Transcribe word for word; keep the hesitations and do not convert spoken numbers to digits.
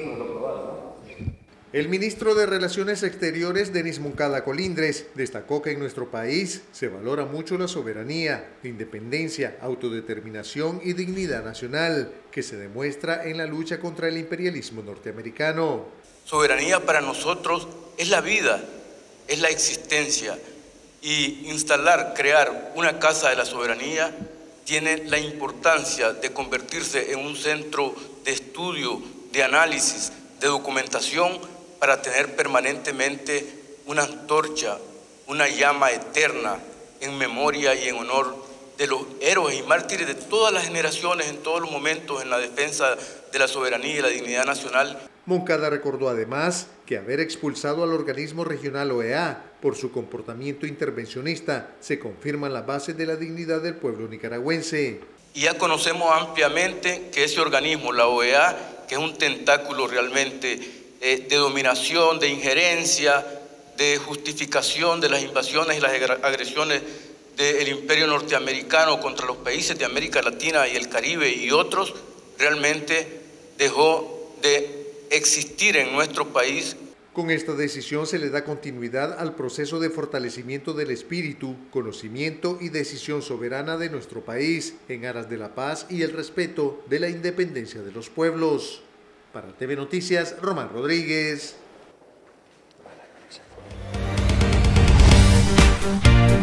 El ministro de Relaciones Exteriores, Denis Moncada Colindres, destacó que en nuestro país se valora mucho la soberanía, independencia, autodeterminación y dignidad nacional, que se demuestra en la lucha contra el imperialismo norteamericano. Soberanía para nosotros es la vida, es la existencia, y instalar, crear una Casa de la Soberanía tiene la importancia de convertirse en un centro de estudio, de análisis, de documentación, para tener permanentemente una antorcha, una llama eterna en memoria y en honor de los héroes y mártires de todas las generaciones, en todos los momentos, en la defensa de la soberanía y la dignidad nacional. Moncada recordó además que haber expulsado al organismo regional O E A por su comportamiento intervencionista se confirman las bases de la dignidad del pueblo nicaragüense. Y ya conocemos ampliamente que ese organismo, la O E A, que es un tentáculo realmente eh, de dominación, de injerencia, de justificación de las invasiones y las agresiones del imperio norteamericano contra los países de América Latina y el Caribe y otros, realmente dejó de existir en nuestro país. Con esta decisión se le da continuidad al proceso de fortalecimiento del espíritu, conocimiento y decisión soberana de nuestro país, en aras de la paz y el respeto de la independencia de los pueblos. Para T V Noticias, Román Rodríguez.